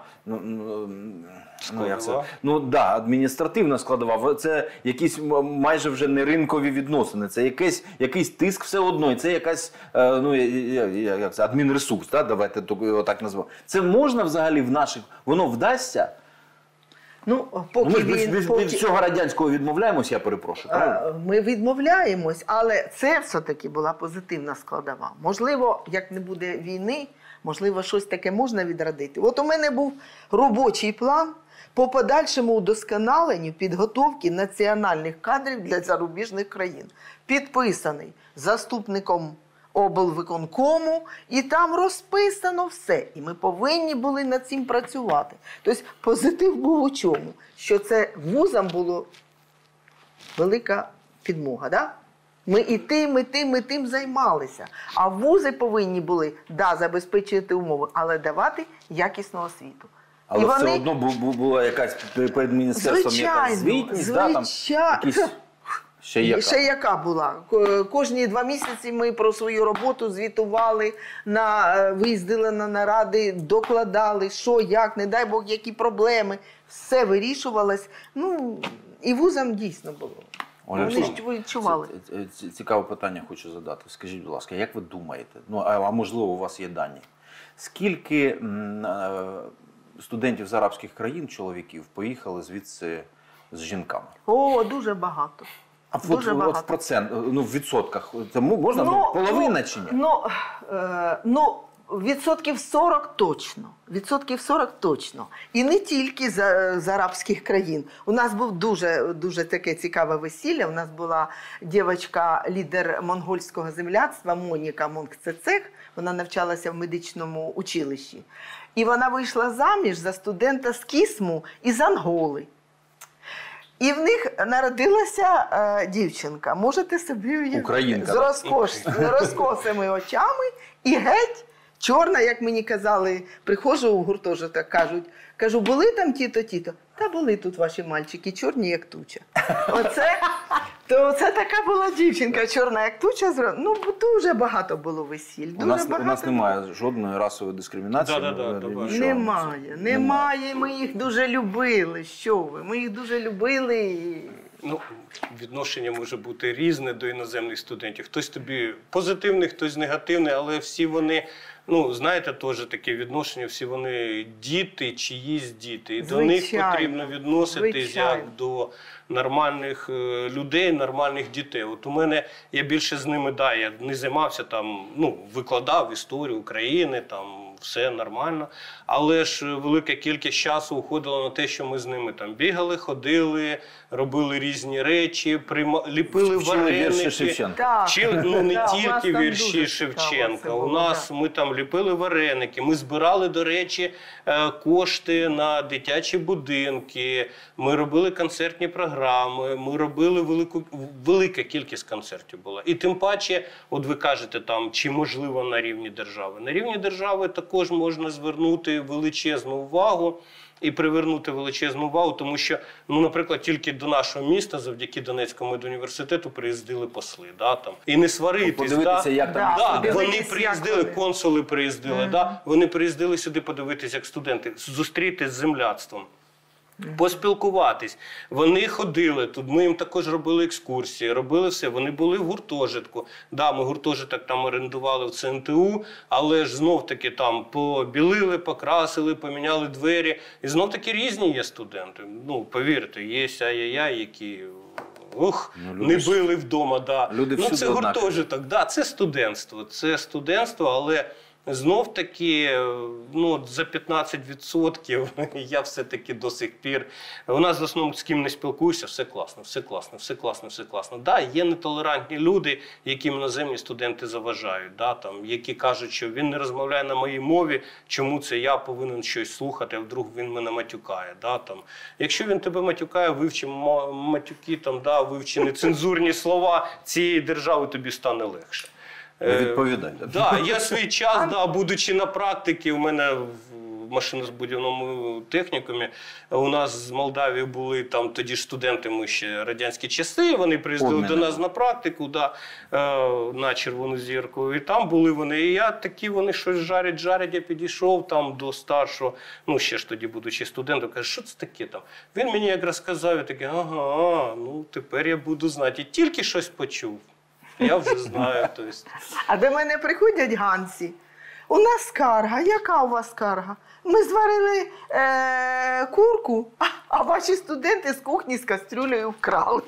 адміністративна складова. Це якісь майже вже не ринкові відносини, це якийсь тиск все одно, і це якась, адмінресурс, давайте його так назвемо. Це можна взагалі в наших, воно вдасться? Ми від цього радянського відмовляємось, я перепрошую. Ми відмовляємось, але це все-таки була позитивна складова. Можливо, як не буде війни, можливо, щось таке можна відродити. От у мене був робочий план по подальшому удосконаленню підготовки національних кадрів для зарубіжних країн. Підписаний заступником облвиконкому, і там розписано все. І ми повинні були над цим працювати. Тобто позитив був у чому? Що це вузам було велика підмога. Да? Ми і тим займалися. А вузи повинні були, забезпечити умови, але давати якісну освіту. Але і все вони... одно була якась перед міністерством якась звітність, да, там якісь... Ще яка була. Кожні 2 місяці ми про свою роботу звітували, виїздили на наради, докладали, що, як, не дай Бог, які проблеми. Все вирішувалось. Ну, і вузам дійсно було. Вони ж відчували. Цікаве питання хочу задати. Скажіть, будь ласка, як ви думаєте, а можливо у вас є дані, скільки студентів з арабських країн, чоловіків, поїхали звідси з жінками? О, дуже багато. А от в процент, в відсотках, це можна половина чи ні? Відсотків 40 точно. Відсотків 40 точно. І не тільки з арабських країн. У нас був дуже таке цікаве весілля. У нас була дівчинка, лідер монгольського земляцтва Моніка Монкцецех. Вона навчалася в медичному училищі. І вона вийшла заміж за студента з Кісму із Анголи. І в них народилася дівчинка, можете собі уявити, українка, з розкосими очами і геть чорна, як мені казали, приходжу у гуртожиток, кажу, були там тіто? Та були тут ваші мальчики, чорні, як туча. Оце така була дівчинка, чорна, як туча. Ну, дуже багато було весіль. У нас немає жодної расової дискримінації. Немає. Ми їх дуже любили. Що ви? Ми їх дуже любили. Ну, відношення може бути різне до іноземних студентів. Хтось тобі позитивний, хтось негативний, але всі вони, знаєте, теж таке відношення, всі вони діти, чиїсь діти. І до них потрібно відноситись як до нормальних людей, нормальних дітей. От у мене, я більше з ними, я не займався там, викладав історію України, там, все нормально. Але ж велика кількість часу уходила на те, що ми з ними там бігали, ходили, робили різні речі, ліпили вареники. Не тільки вірші Шевченка. У нас ми там ліпили вареники, ми збирали, до речі, кошти на дитячі будинки, ми робили концертні програми, ми робили велика кількість концертів була. І тим паче, от ви кажете, там, чи можливо на рівні держави. На рівні держави також можна звернути величезну увагу і привернути величезну увагу, тому що, наприклад, тільки до нашого міста, завдяки Донецькому медуніверситету, приїздили посли. І не сваритись. Подивитися, як там. Вони приїздили, консули приїздили, вони приїздили сюди подивитися, як студенти, зустрітись з земляцтвом. Поспілкуватись. Вони ходили тут, ми їм також робили екскурсії, робили все. Вони були в гуртожитку. Ми гуртожиток там орендували в ЦНТУ, але ж знов-таки там побілили, покрасили, поміняли двері. І знов-таки різні є студенти. Повірте, є ай-яй-яй, які... не били вдома. Це гуртожиток, це студентство, але... Знов-таки, за 15% я все-таки до сих пір... У нас в основному з ким не спілкуюся, все класно. Є нетолерантні люди, яким іноземні студенти заважають, які кажуть, що він не розмовляє на моїй мові, чому це я повинен щось слухати, а вдруг він мене матюкає. Якщо він тебе матюкає, вивчи матюки, вивчи нецензурні слова цієї держави, тобі стане легше. Відповідайте. Я свій час, будучи на практиці, у мене в машинозбудівному технікумі, у нас з Молдавії були там тоді ж студенти, ми ще радянські часи, вони приїздили до нас на практику, на Червону Зірку, і там були вони, і вони щось жарять, я підійшов там до старшого, ще ж тоді будучи студентом, каже, що це таке там? Він мені як розказав, я такий, тепер я буду знати, і тільки щось почув. Я вже знаю. А до мене приходять ганці. У нас скарга. Яка у вас скарга? Ми зварили курку, а ваші студенти з кухні з кастрюлею вкрали.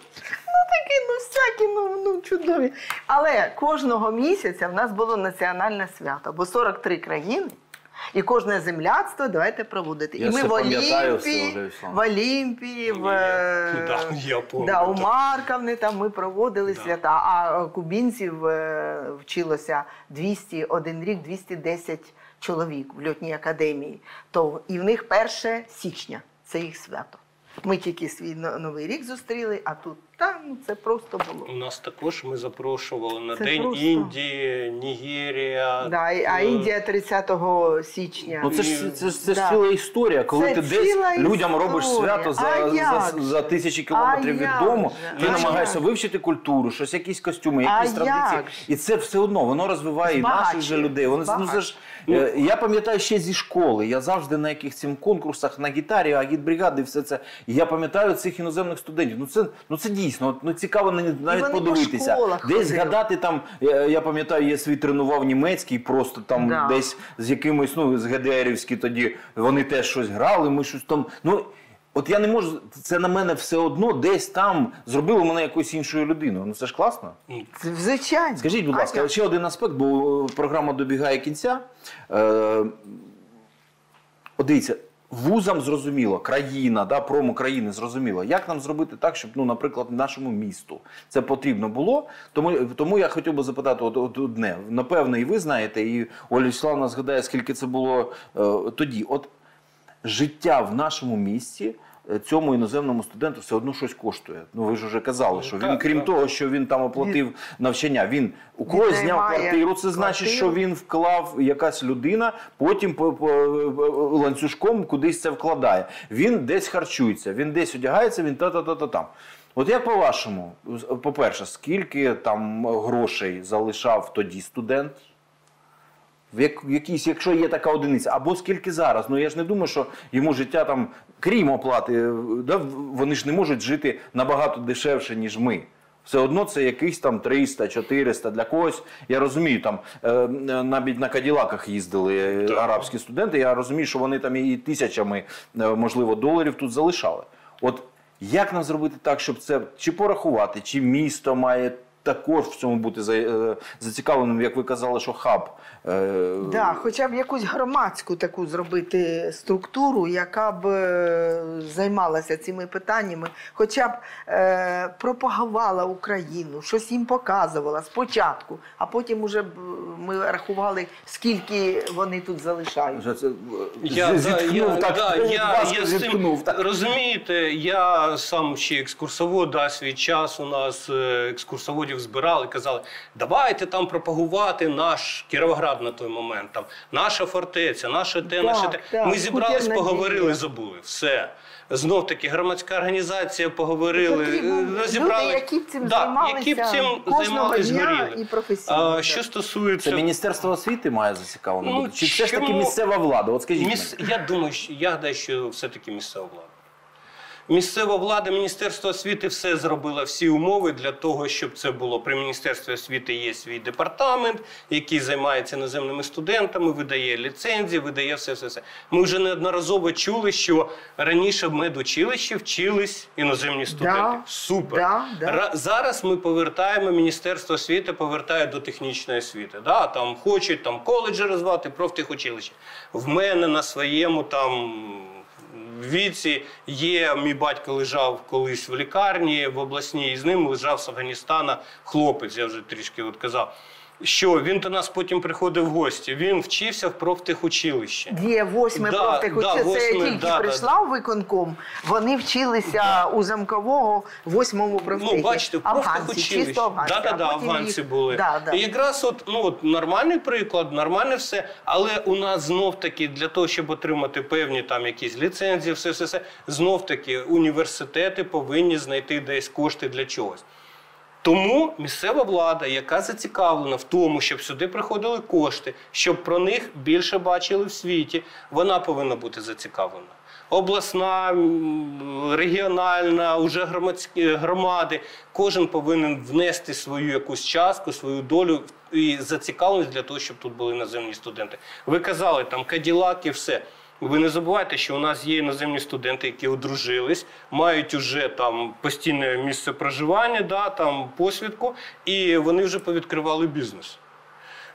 Всякі, чудові. Але кожного місяця в нас було національне свято, бо 43 країни І кожне земляцтво давайте проводити. Я І ми все в пам'ятаю, Олімпії, все, Ольга Вячеславівна. в Олімпії, Я пам'ятаю. у Марковні там ми проводили свята, а кубінців вчилося 201 рік, 210 чоловік в льотній академії. То і в них 1 січня, це їх свято. Ми тільки свій Новий рік зустріли, а тут це просто було. У нас також ми запрошували на Це День просто. Індії, Нігерія. Да, а Індія 30 січня. Ну це ж ціла історія, коли Це ти десь ціла людям робиш історія. свято А як же? за тисячі кілометрів А від як дому, же? ти А намагаєшся як? вивчити культуру, щось, якісь костюми, А якісь традиції. як же? І це все одно, воно розвиває і наших же людей. Вони, це ж, я пам'ятаю ще зі школи, я завжди на якихось конкурсах на гітарі, агітбригади, все це. І я пам'ятаю цих іноземних студентів. Це дійсно, цікаво навіть вони подивитися. по школах Десь ходили. згадати там, я пам'ятаю, я свій тренував німецький, просто там Да. десь з якимось, з ГДРівські тоді, вони теж щось грали, ми щось там, от я не можу, це на мене все одно десь там зробило мене якоюсь іншою людиною. Це ж класно. Це звичайно. Скажіть, будь ласка, як? ще один аспект, бо програма добігає кінця. Дивіться, вузам зрозуміло, країна, промо країни зрозуміло. Як нам зробити так, щоб, наприклад, нашому місту це потрібно було? Тому я хотів би запитати одне. Напевно, і ви знаєте, і Ольга Вячеславівна згадає, скільки це було тоді. От життя в нашому місті цьому іноземному студенту все одно щось коштує. Ви ж вже казали, що він, крім того, що він там оплатив навчання, він у когось зняв квартиру, це значить, що він вклав, якась людина, потім ланцюжком кудись це вкладає. Він десь харчується, він десь одягається, він та-та-та-та-там. От як по-вашому, по-перше, скільки там грошей залишав тоді студент? Якщо є така одиниця, або скільки зараз. Я ж не думаю, що йому життя там, крім оплати, вони ж не можуть жити набагато дешевше, ніж ми. Все одно це якийсь там 300, 400 для когось. Я розумію, там навіть на каділаках їздили арабські студенти, я розумію, що вони там і тисячами, можливо, доларів тут залишали. От як нам зробити так, щоб це чи порахувати, чи місто має також в цьому бути зацікавленим, як ви казали, що хаб. Хоча б якусь громадську таку зробити структуру, яка б займалася цими питаннями, хоча б пропагувала Україну, щось їм показувала спочатку, а потім уже б ми рахували, скільки вони тут залишають. Розумієте, я сам ще екскурсовод, свій час у нас екскурсоводів збирали, казали, давайте там пропагувати наш Кіровоград на той момент, там, наша фортеця, наше те, наше те. Ми зібрались, поговорили, забули. Все. Знов-таки громадська організація, поговорили, розібрали. Люди, які б цим займалися згоріли. І професійно. Що стосується... Це Міністерство освіти має зацікавлено бути? Чи все ж таки місцева влада? От скажіть мені. Я гадаю, що все-таки місцева влада. Місцева влада, Міністерство освіти все зробило, всі умови для того, щоб це було. При Міністерстві освіти є свій департамент, який займається іноземними студентами, видає ліцензії, видає все. Ми вже неодноразово чули, що раніше в медучилищі вчились іноземні студенти. Супер. Зараз ми повертаємо, Міністерство освіти повертає до технічної освіти. Там хочуть коледжі розвивати, профтехучилище. В мене на своєму віці є, мій батько лежав колись в лікарні в обласній, і з ним лежав з Афганістана хлопець, я вже трішки казав. Що він до нас потім приходив в гості. Він вчився в профтехучилищі. Є 8-ме профтехучилище. Це я тільки прийшла в виконком. Вони вчилися у Замкового 8-му профтехі. Бачите, в профтехучилищі. Афганці були. І якраз нормальний приклад, нормальне все. Але у нас знов-таки для того, щоб отримати певні якісь ліцензії, все, знов-таки університети повинні знайти десь кошти для чогось. Тому місцева влада, яка зацікавлена в тому, щоб сюди приходили кошти, щоб про них більше бачили в світі, вона повинна бути зацікавлена. Обласна, регіональна, уже громадські громади, кожен повинен внести свою якусь частку, свою долю і зацікавленість для того, щоб тут були іноземні студенти. Ви казали, Каділак і все. Ви не забувайте, що у нас є іноземні студенти, які одружились, мають уже постійне місце проживання, посвідку, і вони вже повідкривали бізнес.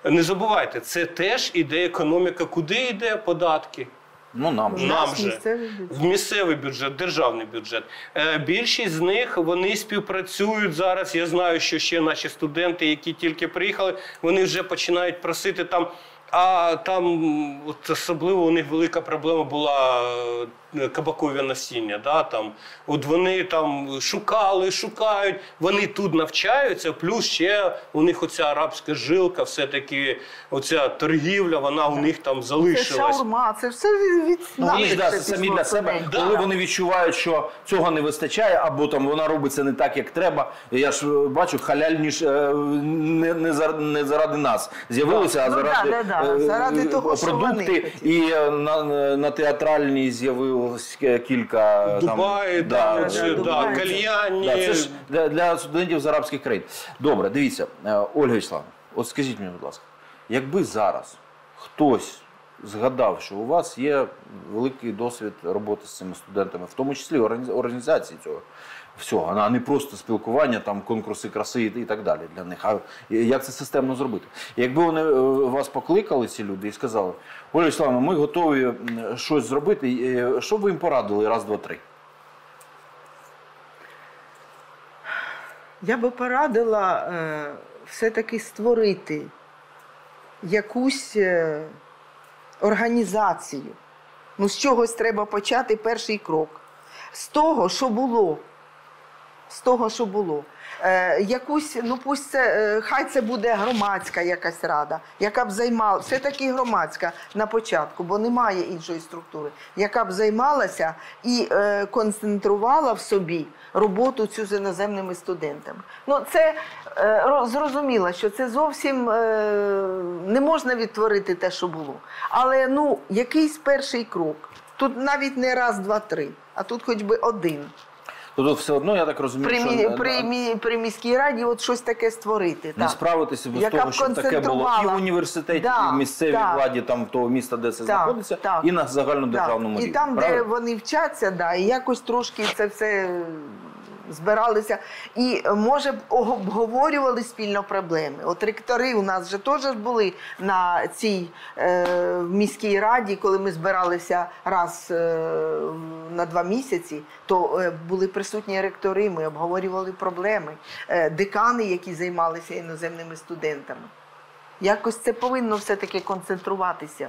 Не забувайте, це теж іде економіка. Куди йде податки? Ну, нам же. В місцевий бюджет, державний бюджет. Більшість з них, вони співпрацюють зараз. Я знаю, що ще наші студенти, які тільки приїхали, вони вже починають просити там. А там от особливо у них велика проблема була кабакове насіння. Да? Там, от вони там шукають, вони тут навчаються, плюс ще у них оця арабська жилка, все-таки оця торгівля, вона у них там залишилась. Це шаурма, це все від Вони ж самі для себе, коли вони відчувають, що цього не вистачає, або там вона робиться не так, як треба. Я ж бачу, халяльні ж не заради нас з'явилися, а заради того, продукти. І на театральній з'явилось кілька Дубаї, кальянні. Це ж для студентів з арабських країн. Добре, дивіться, Ольга Вячеславівна, от скажіть мені, будь ласка, якби зараз хтось згадав, що у вас є великий досвід роботи з цими студентами, в тому числі організації цього всього, а не просто спілкування, там, конкурси краси і так далі для них. А як це системно зробити? Якби вони вас покликали, ці люди, і сказали: Ольга Вячеславівна, ми готові щось зробити, що б ви їм порадили? Раз, два, три. Я би порадила все-таки створити якусь організацію. Ну, з чогось треба почати перший крок. З того, що було. Якусь, ну пусть це, хай це буде громадська якась рада, яка б займалася, все-таки громадська на початку, бо немає іншої структури, яка б займалася і концентрувала в собі роботу цю з іноземними студентами. Ну, це зрозуміло, що це зовсім не можна відтворити те, що було. Але, ну, якийсь перший крок. Тут навіть не раз, два, три, а тут хоч би один. Тобто все одно, я так розумію, при міській раді от щось таке створити. Не справитися без того, щоб таке було і в університеті, і в місцевій владі там, того міста, де це знаходиться, і на загальнодержавному рівні. І там, де вони вчаться, і якось трошки це все збиралися. І, може, обговорювали спільно проблеми. От ректори у нас вже теж були на цій міській раді, коли ми збиралися раз на 2 місяці, то були присутні ректори, ми обговорювали проблеми, декани, які займалися іноземними студентами. Якось це повинно все-таки концентруватися.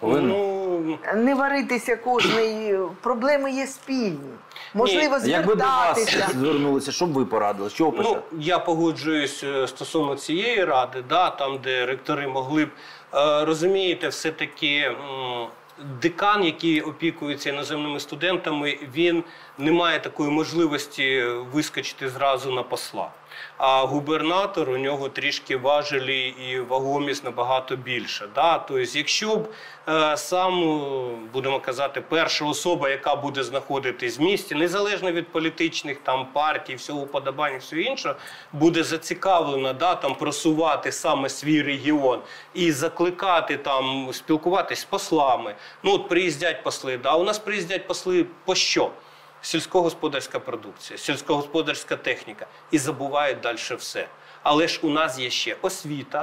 Не варитися кожний. Проблеми є спільні. Можливо, звертатися. Якби до вас звернулися, що б ви порадили? З чого почати? Я погоджуюсь стосовно цієї ради, там, де ректори могли б, розумієте, все-таки декан, який опікується іноземними студентами, він не має такої можливості вискочити зразу на посла. А губернатор, у нього трішки важелі і вагомість набагато більше. Тобто, якщо б сам, будемо казати, перша особа, яка буде знаходитись в місті, незалежно від політичних там партій, всього уподобань і всього іншого, буде зацікавлена там просувати саме свій регіон і закликати там спілкуватись з послами. Ну от приїздять посли, у нас приїздять посли по що? Сільськогосподарська продукція, сільськогосподарська техніка. І забувають далі все. Але ж у нас є ще освіта.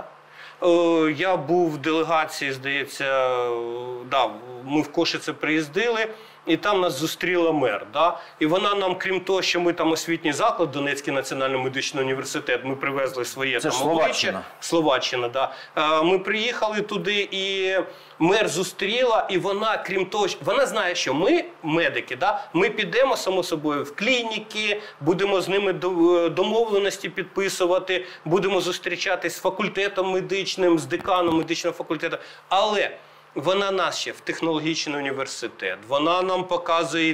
Я був в делегації, здається, ми в Кошице приїздили, і там нас зустріла мер. І вона нам, крім того, що ми там освітній заклад, Донецький національний медичний університет, ми привезли своє там обличчя. Словаччина, Ми приїхали туди, і мер зустріла, і вона, крім того, вона знає, що ми, медики, ми підемо, само собою, в клініки, будемо з ними домовленості підписувати, будемо зустрічатись з факультетом медичним, з деканом медичного факультету. Але вона нас ще в технологічний університет, вона нам показує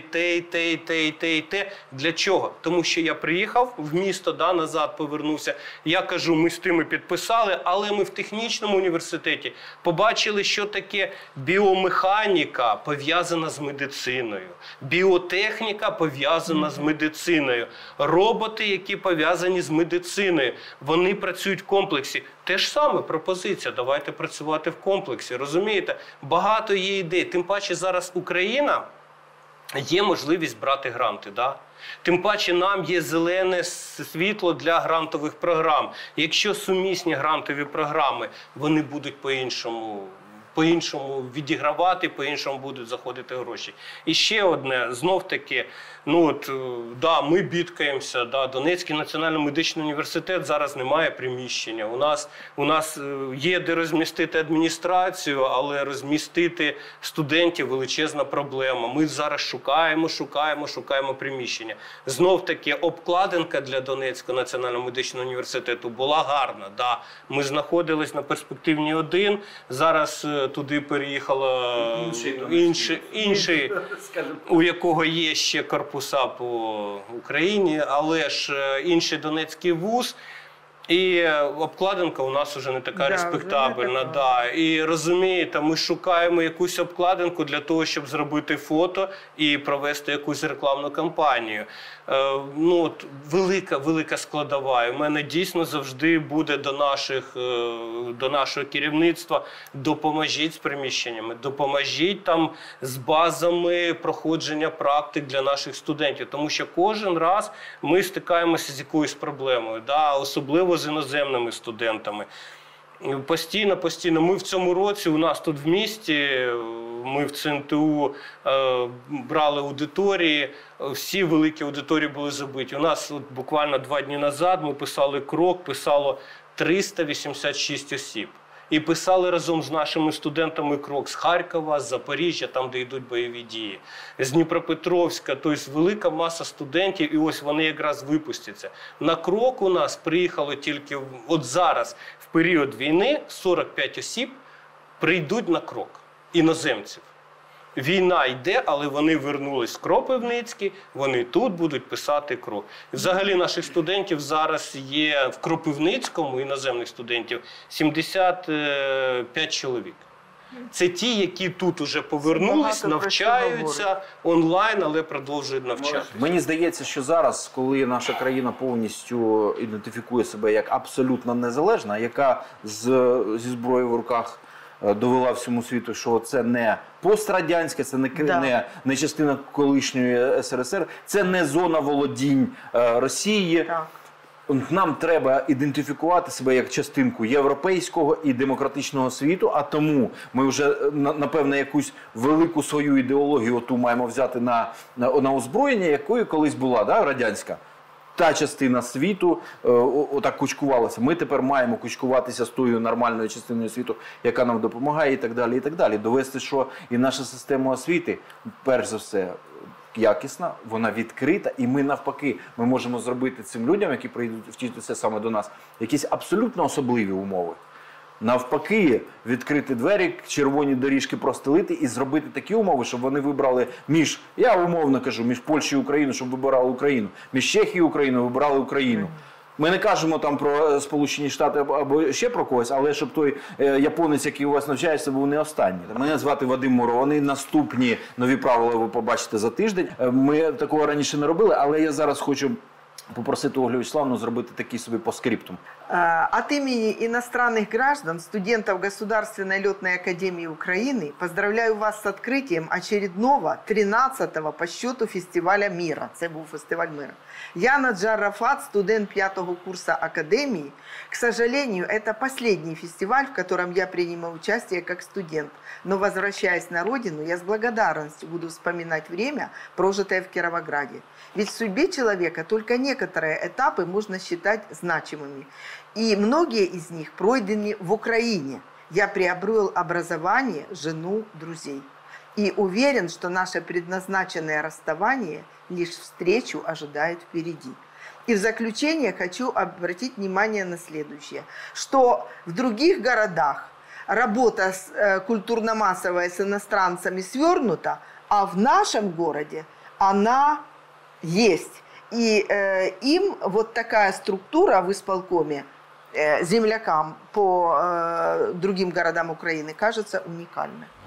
те. Для чого? Тому що я приїхав в місто, назад повернувся, я кажу, ми з тими підписали, але ми в технічному університеті побачили, що таке біомеханіка пов'язана з медициною, біотехніка пов'язана з медициною, роботи, які пов'язані з медициною, вони працюють в комплексі. Те ж саме пропозиція, давайте працювати в комплексі, розумієте? Багато є ідей, тим паче зараз Україна, є можливість брати гранти, Тим паче нам є зелене світло для грантових програм. Якщо сумісні грантові програми, вони будуть по-іншому відігравати, по-іншому будуть заходити гроші. І ще одне, знов-таки, ми бідкаємося, Донецький національний медичний університет зараз не має приміщення. У нас є де розмістити адміністрацію, але розмістити студентів – величезна проблема. Ми зараз шукаємо приміщення. Знов-таки, обкладинка для Донецького національного медичного університету була гарна. Ми знаходились на перспективній 1, зараз туди переїхало інший, у якого є ще корпуса по Україні, але ж інший Донецький вуз. І обкладинка у нас вже не така респектабельна. І розумієте, ми шукаємо якусь обкладинку для того, щоб зробити фото і провести якусь рекламну кампанію. Велика складова. І в мене дійсно завжди буде до нашого керівництва: допоможіть з приміщеннями, допоможіть там з базами проходження практик для наших студентів. Тому що кожен раз ми стикаємося з якоюсь проблемою, особливо з іноземними студентами. Постійно. Ми в цьому році, у нас тут в місті, ми в ЦНТУ брали аудиторії, всі великі аудиторії були забиті. У нас буквально 2 дні назад ми писали крок, писало 386 осіб. І писали разом з нашими студентами крок з Харкова, з Запоріжжя, там, де йдуть бойові дії, з Дніпропетровська, тобто велика маса студентів, і ось вони якраз випустяться. На крок у нас приїхало тільки, от зараз, в період війни, 45 осіб прийдуть на крок, іноземців. Війна йде, але вони вернулись в Кропивницький, вони тут будуть писати крок. Взагалі наших студентів зараз є в Кропивницькому, іноземних студентів, 75 чоловік. Це ті, які тут уже повернулись, навчаються онлайн, але продовжують навчати. Мені здається, що зараз, коли наша країна повністю ідентифікує себе як абсолютно незалежна, яка зі зброєю в руках довела всьому світу, що це не пострадянське, це не частина колишньої СРСР, це не зона володінь Росії. Так. Нам треба ідентифікувати себе як частинку європейського і демократичного світу, а тому ми вже, напевно, якусь велику свою ідеологію оту маємо взяти на озброєння, якою колись була, радянська. Та частина світу отак кучкувалася. Ми тепер маємо кучкуватися з тою нормальною частиною світу, яка нам допомагає, і так далі, і так далі. Довести, що і наша система освіти, перш за все, якісна, вона відкрита, і ми навпаки, ми можемо зробити цим людям, які прийдуть вчитися саме до нас, якісь абсолютно особливі умови. Навпаки, відкрити двері, червоні доріжки простелити і зробити такі умови, щоб вони вибрали я умовно кажу, між Польщею і Україною, щоб вибирали Україну, між Чехією і Україною вибирали Україну. Ми не кажемо там про Сполучені Штати або ще про когось, але щоб той японець, який у вас навчається, був не останній. Мене звати Вадим Мурований. Наступні нові правила ви побачите за тиждень. Ми такого раніше не робили, але я зараз хочу попросити Ольгу Вячеславовну зробити такий собі постскриптум. От имени иностранных граждан, студентов Государственной летной академии Украины, поздравляю вас с открытием очередного 13-го по счету фестиваля мира. Це був фестиваль мира. Я Наджар Рафат, студент 5-го курса академии. К сожалению, это последний фестиваль, в котором я принимаю участие как студент. Но возвращаясь на родину, я с благодарностью буду вспоминать время, прожитое в Кировограде. Ведь в судьбе человека только некоторые этапы можно считать значимыми. И многие из них пройдены в Украине. Я приобрел образование, жену, друзей. И уверен, что наше предназначенное расставание лишь встречу ожидает впереди. И в заключение хочу обратить внимание на следующее, что в других городах работа культурно-массовая с иностранцами свернута, а в нашем городе она есть. И им вот такая структура в исполкоме, землякам по другим городам Украины, кажется уникальной.